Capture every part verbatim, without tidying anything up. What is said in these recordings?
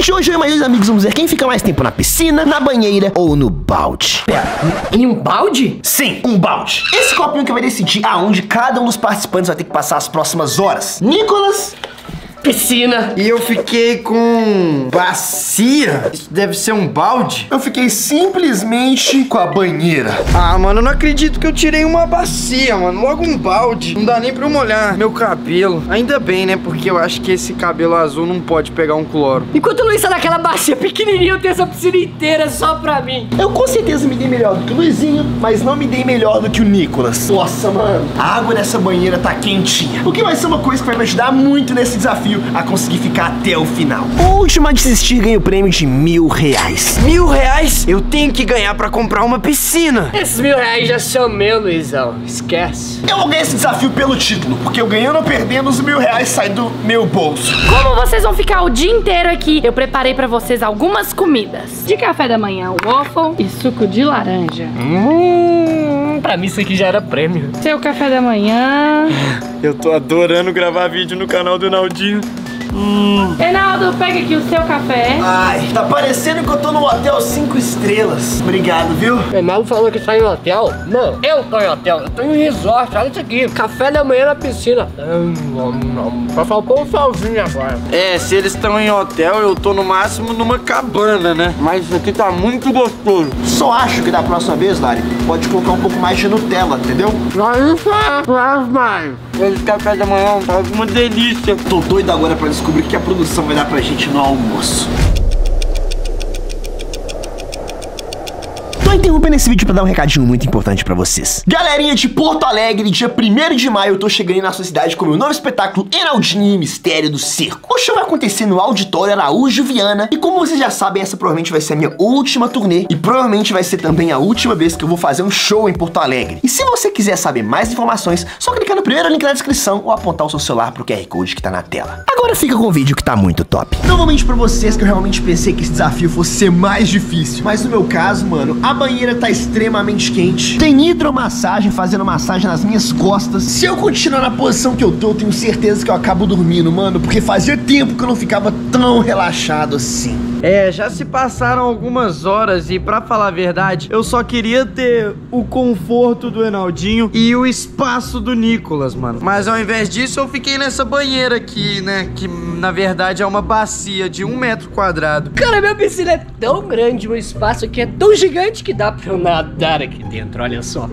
vídeo de hoje eu e meus amigos vamos ver quem fica mais tempo na piscina, na banheira ou no balde. Pera, em um balde? Sim, um balde. Esse copinho que vai decidir aonde cada um dos participantes vai ter que passar as próximas horas. Nicolas... Piscina. E eu fiquei com bacia. Isso deve ser um balde. Eu fiquei simplesmente com a banheira. Ah, mano, eu não acredito que eu tirei uma bacia, mano. Logo um balde. Não dá nem pra eu molhar meu cabelo. Ainda bem, né? Porque eu acho que esse cabelo azul não pode pegar um cloro. Enquanto o Luiz tá naquela bacia pequenininha, eu tenho essa piscina inteira só pra mim. Eu com certeza me dei melhor do que o Luizinho, mas não me dei melhor do que o Nicolas. Nossa, mano. A água dessa banheira tá quentinha. O que vai ser uma coisa que vai me ajudar muito nesse desafio a conseguir ficar até o final. O último a desistir ganha o prêmio de mil reais. Mil reais? Eu tenho que ganhar pra comprar uma piscina. Esses mil reais já são meus, Luizão. Esquece. Eu vou ganhar esse desafio pelo título, porque eu ganhando ou perdendo, os mil reais saem do meu bolso. Como vocês vão ficar o dia inteiro aqui, eu preparei pra vocês algumas comidas. De café da manhã, waffle e suco de laranja. Hum, pra mim isso aqui já era prêmio. Seu café da manhã. Eu tô adorando gravar vídeo no canal do Naldinho. Hum. Reinaldo, pega aqui o seu café. Ai, tá parecendo que eu tô no hotel cinco estrelas. Obrigado, viu? O Reinaldo falou que tá em hotel. Não, eu tô em hotel. Eu tô em resort. Olha isso aqui. Café da manhã na piscina. Hum, só faltou um salzinho agora. É, se eles estão em hotel, eu tô no máximo numa cabana, né? Mas isso aqui tá muito gostoso. Só acho que da próxima vez, Lari, pode colocar um pouco mais de Nutella, entendeu? Esse café da manhã tá uma delícia. Tô doido agora pra descobrir o que a produção vai dar pra gente no almoço. Tô interrompendo esse vídeo pra dar um recadinho muito importante pra vocês. Galerinha de Porto Alegre, dia primeiro de maio eu tô chegando na sua cidade com o meu novo espetáculo Reinaldinho e o Mistério do Circo. O show vai acontecer no Auditório Araújo Viana e como vocês já sabem, essa provavelmente vai ser a minha última turnê e provavelmente vai ser também a última vez que eu vou fazer um show em Porto Alegre. E se você quiser saber mais informações, só clicar no primeiro link na descrição ou apontar o seu celular pro Q R Code que tá na tela. Agora fica com o vídeo que tá muito top. Novamente pra vocês que eu realmente pensei que esse desafio fosse ser mais difícil, mas no meu caso, mano, a banheira tá extremamente quente. Tem hidromassagem fazendo massagem nas minhas costas. Se eu continuar na posição que eu tô, eu tenho certeza que eu acabo dormindo, mano, porque fazia tempo que eu não ficava tão relaxado assim. É, já se passaram algumas horas e pra falar a verdade, eu só queria ter o conforto do Reinaldinho e o espaço do Nicolas, mano. Mas ao invés disso, eu fiquei nessa banheira aqui, né, que na verdade é uma bacia de um metro quadrado. Cara, minha piscina é tão grande, o espaço aqui é tão gigante que dá pra eu nadar aqui dentro, olha só.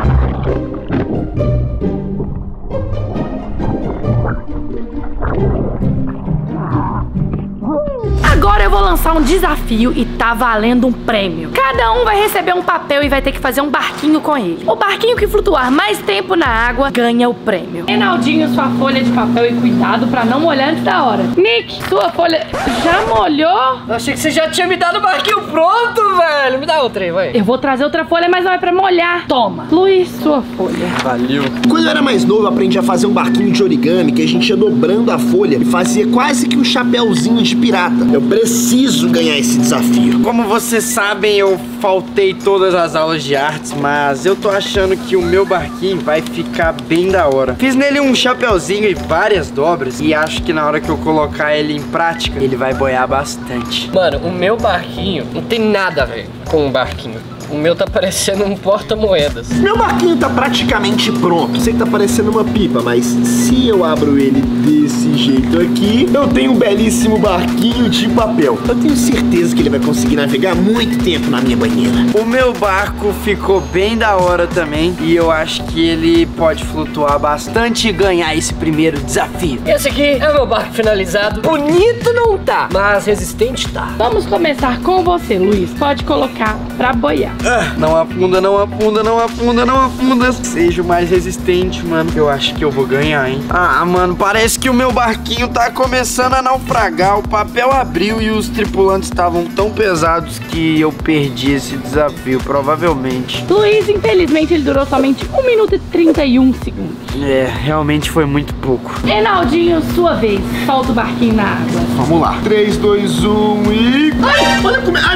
Agora eu vou lançar um desafio e tá valendo um prêmio. Cada um vai receber um papel e vai ter que fazer um barquinho com ele. O barquinho que flutuar mais tempo na água ganha o prêmio. Reinaldinho, sua folha de papel e cuidado pra não molhar antes da hora. Nick, sua folha já molhou? Eu achei que você já tinha me dado o barquinho pronto, velho. Me dá outra aí, vai. Eu vou trazer outra folha, mas não é pra molhar. Toma. Luiz, sua folha. Valeu. Quando eu era mais novo, eu aprendi a fazer um barquinho de origami, que a gente ia dobrando a folha e fazia quase que um chapéuzinho de pirata. Eu preciso ganhar esse desafio. Como vocês sabem, eu faltei todas as aulas de artes, mas eu tô achando que o meu barquinho vai ficar bem da hora. Fiz nele um chapeuzinho e várias dobras e acho que na hora que eu colocar ele em prática, ele vai boiar bastante. Mano, o meu barquinho não tem nada a ver com um barquinho. O meu tá parecendo um porta-moedas. Meu barquinho tá praticamente pronto. Sei que tá parecendo uma pipa, mas se eu abro ele desse jeito aqui, eu tenho um belíssimo barquinho de papel. Eu tenho certeza que ele vai conseguir navegar muito tempo na minha banheira. O meu barco ficou bem da hora também e eu acho que ele pode flutuar bastante e ganhar esse primeiro desafio. Esse aqui é o meu barco finalizado. Bonito não tá, mas resistente tá. Vamos começar com você, Luiz. Pode colocar pra boiar. Ah, não afunda, não afunda, não afunda, não afunda. Seja o mais resistente, mano. Eu acho que eu vou ganhar, hein? Ah, mano, parece que o meu barquinho tá começando a naufragar. O papel abriu e os tripulantes estavam tão pesados que eu perdi esse desafio, provavelmente. Luiz, infelizmente, ele durou somente um minuto e trinta e um segundos. É, realmente foi muito pouco. Reinaldinho, sua vez. Solta o barquinho na água. Vamos lá. três, dois, um e... Ai, olha como... Ai, meu Deus!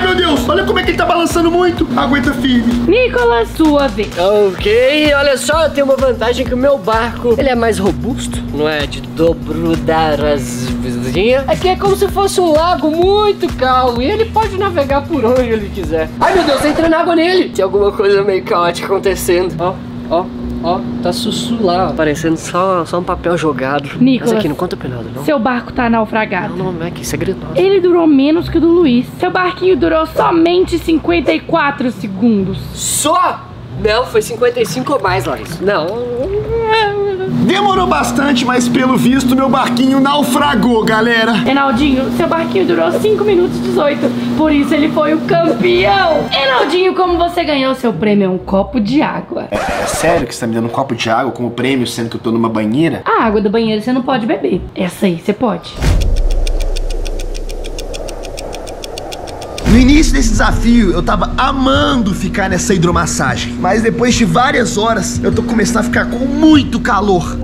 Deus! Olha como é que ele tá balançando muito. Aguenta firme. Nicolas, sua vez. Ok, olha só, eu tenho uma vantagem que o meu barco, ele é mais robusto, não é de dobrudar as vizinhas. Aqui é como se fosse um lago muito calmo e ele pode navegar por onde ele quiser. Ai meu Deus, entra na água nele. Tem alguma coisa meio caótica acontecendo. Ó, ó, ó, tá sussu lá, ó, parecendo só, só um papel jogado. Nicolas, mas aqui não conta pra nada, não. Seu barco tá naufragado. Não, não, é que segredo. Ele durou menos que o do Luiz. Seu barquinho durou somente cinquenta e quatro segundos. Só? Não, foi cinquenta e cinco ou mais, Larissa. Não. Demorou bastante, mas pelo visto meu barquinho naufragou, galera. Reinaldinho, seu barquinho durou cinco minutos e dezoito. Por isso ele foi o campeão. Reinaldinho, como você ganhou seu prêmio é um copo de água. É, é sério que você tá me dando um copo de água como prêmio, sendo que eu tô numa banheira? A água do banheiro você não pode beber. Essa aí você pode. No início desse desafio, eu tava amando ficar nessa hidromassagem. Mas depois de várias horas, eu tô começando a ficar com muito calor.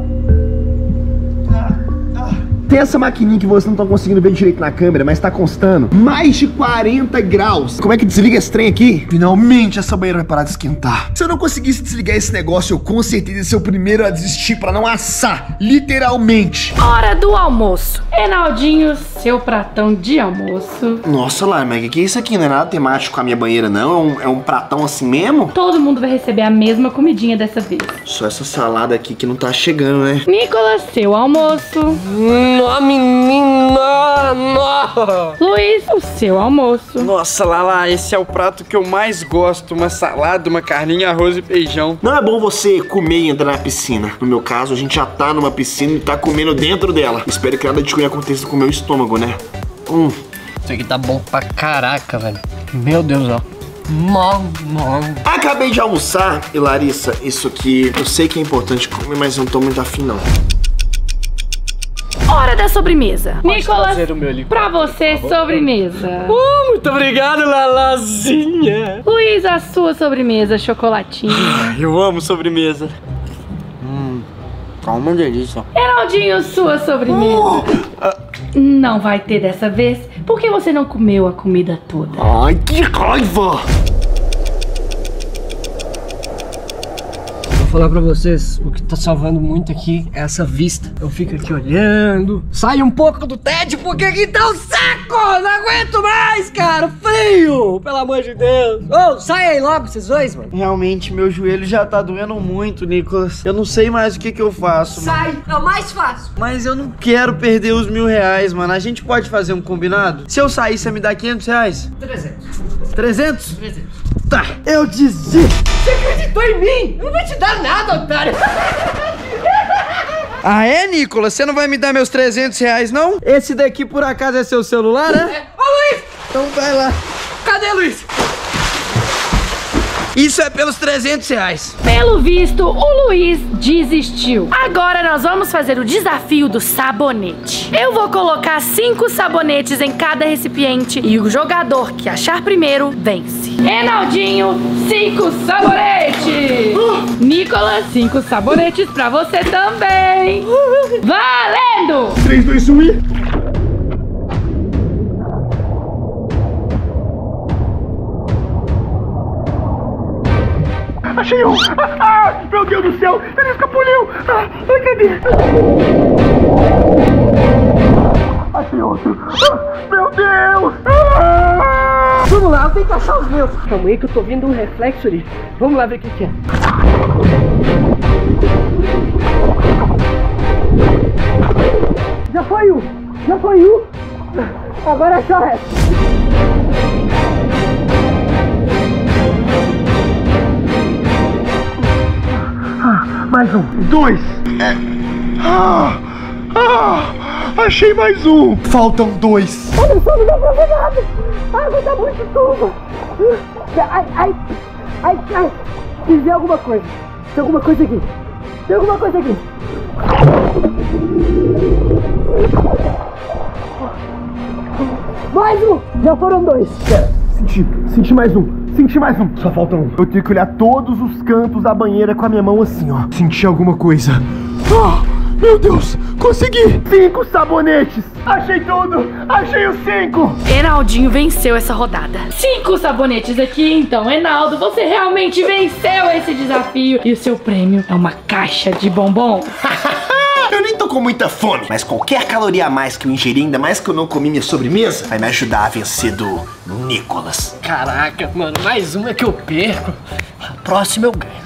Tem essa maquininha que vocês não estão conseguindo ver direito na câmera, mas tá constando mais de quarenta graus. Como é que desliga esse trem aqui? Finalmente essa banheira vai parar de esquentar. Se eu não conseguisse desligar esse negócio, eu com certeza ia ser o primeiro a desistir pra não assar, literalmente. Hora do almoço. Reinaldinho, seu pratão de almoço. Nossa, Larmega, que é isso aqui? Não é nada temático com a minha banheira, não? É um, é um pratão assim mesmo? Todo mundo vai receber a mesma comidinha dessa vez. Só essa salada aqui que não tá chegando, né? Nicolas, seu almoço. Não, menina, não. Luiz, o seu almoço. Nossa, Lala, esse é o prato que eu mais gosto. Uma salada, uma carninha, arroz e feijão. Não é bom você comer e entrar na piscina. No meu caso, a gente já tá numa piscina e tá comendo dentro dela. Espero que nada de ruim aconteça com o meu estômago, né? Hum. Isso aqui tá bom pra caraca, velho. Meu Deus, ó. Mal, mal. Acabei de almoçar e, Larissa, isso aqui eu sei que é importante comer, mas eu não tô muito afim, não. Hora da sobremesa. Nicolas, trazer o meu ali. pra você, sobremesa. Oh, muito obrigado, Lalazinha. Luiz, a sua sobremesa, chocolatinho. Eu amo sobremesa. Hum, tá uma delícia. Reinaldinho, sua sobremesa. Não vai ter dessa vez, porque você não comeu a comida toda. Ai, que raiva! Vou falar pra vocês, o que tá salvando muito aqui é essa vista. Eu fico aqui olhando, sai um pouco do tédio, porque aqui tá um saco! Não aguento mais, cara! Frio! Pelo amor de Deus! Ô, oh, sai aí logo, vocês dois, mano! Realmente, meu joelho já tá doendo muito, Nicolas. Eu não sei mais o que que eu faço. Sai! É o mais fácil! Mas eu não quero perder os mil reais, mano. A gente pode fazer um combinado? Se eu sair, você me dá quinhentos reais? trezentos. trezentos? trezentos. Tá, eu desisto. Você acreditou em mim? Eu não vou te dar nada, otário! Ah, é, Nicolas? Você não vai me dar meus trezentos reais, não? Esse daqui, por acaso, é seu celular, né? É. Ô, Luiz! Então vai lá. Cadê, Luiz? Isso é pelos trezentos reais. Pelo visto, o Luiz desistiu. Agora nós vamos fazer o desafio do sabonete. Eu vou colocar cinco sabonetes em cada recipiente e o jogador que achar primeiro vence. Reinaldinho, cinco sabonetes. Uh. Nicolas, cinco sabonetes pra você também. Uh. Valendo! três, dois, um e... Achei um! Ah, meu Deus do céu! Ele escapuliu! Ah, ai, cadê? Achei outro! Ah, meu Deus! Ah! Vamos lá, eu tenho que achar os meus. Calma aí que eu tô vendo um reflexo ali. Vamos lá ver o que que é. Já foi um! Já foi um! Agora achar o resto. Mais um, dois. É. Ah, ah, achei mais um. Faltam dois. Olha só, não dá pra ver nada. A água tá muito turva. Ai, ai, ai, ai. Quis ver alguma coisa. Tem alguma coisa aqui. Tem alguma coisa aqui. Mais um. Já foram dois. Pera, senti, senti mais um. Senti mais um. Só falta um. Eu tenho que olhar todos os cantos da banheira com a minha mão assim, ó. Senti alguma coisa. Ah, Meu Deus, consegui! Cinco sabonetes! Achei tudo! Achei os cinco! Enaldinho venceu essa rodada. Cinco sabonetes aqui, então. Enaldo, você realmente venceu esse desafio. E o seu prêmio é uma caixa de bombom. Eu nem tô com muita fome, mas qualquer caloria a mais que eu ingerir, ainda mais que eu não comi minha sobremesa, vai me ajudar a vencer do Nicolas. Caraca, mano, mais uma que eu perco. A próxima eu ganho.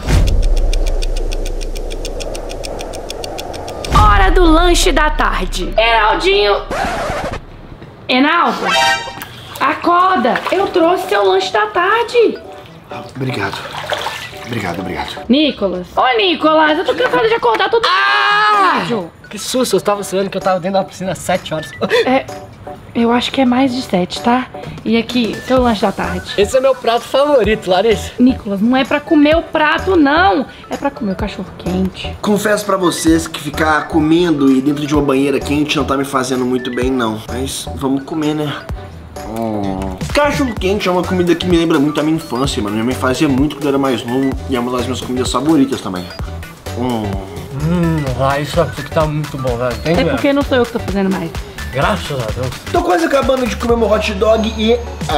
Hora do lanche da tarde. Enaldinho. Enaldo, acorda. Eu trouxe seu lanche da tarde. Obrigado. Obrigado, obrigado. Nicolas. Ô, Nicolas, eu tô cansada de acordar todo mundo. Que susto, eu tava sonhando que eu tava dentro da piscina às sete horas. É, eu acho que é mais de sete, tá? E aqui, seu lanche da tarde. Esse é meu prato favorito, Larissa. Nicolas, não é pra comer o prato, não. É pra comer o cachorro quente. Confesso pra vocês que ficar comendo e dentro de uma banheira quente não tá me fazendo muito bem, não. Mas vamos comer, né? Hum. Cachorro quente é uma comida que me lembra muito a minha infância, mano. Minha mãe fazia muito quando eu era mais novo e é uma das minhas comidas favoritas também. Hum. Hum, ah, isso aqui tá muito bom, velho. Tem É porque não sou eu que tô fazendo mais. Graças a Deus. Tô quase acabando de comer meu hot dog e...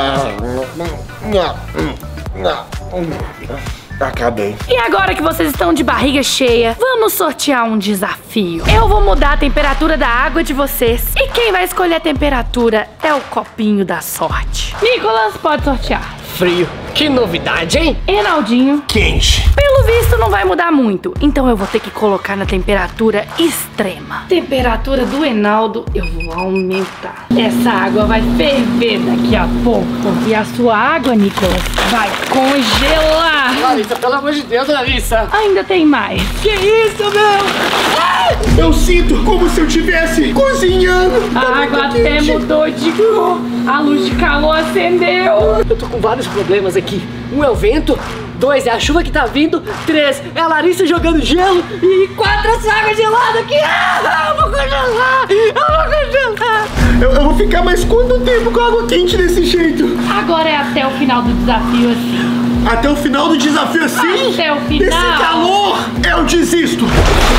Acabei. E agora que vocês estão de barriga cheia, vamos sortear um desafio. Eu vou mudar a temperatura da água de vocês. E quem vai escolher a temperatura é o copinho da sorte. Nicolas, pode sortear. Frio. Que novidade, hein? Enaldinho. Quente. Pelo visto não vai mudar muito, então eu vou ter que colocar na temperatura extrema. Temperatura do Enaldo eu vou aumentar. Essa água vai ferver daqui a pouco. E a sua água, Nicolas, vai congelar. Larissa, pelo amor de Deus, Larissa. Ainda tem mais. Que isso, meu? Eu sinto como se eu estivesse cozinhando. A água até mudou de cor. A luz de calor acendeu. Eu tô com vários problemas aqui. Um é o vento, dois é a chuva que tá vindo, três é a Larissa jogando gelo e quatro essa água gelada aqui. Ah, eu vou congelar, eu vou congelar. Eu, eu vou ficar mais quanto tempo com água quente desse jeito? Agora é até o final do desafio assim. Até o final do desafio assim? Até o final. Esse calor, eu desisto.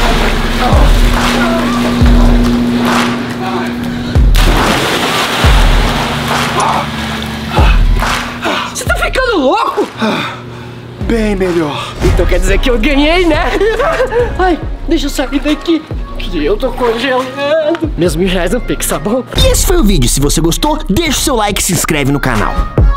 Você tá ficando louco? Bem melhor. Então quer dizer que eu ganhei, né? Ai, deixa eu sair daqui, que eu tô congelando. Meus mil reais no Pix, tá bom? E esse foi o vídeo. Se você gostou, deixa o seu like e se inscreve no canal.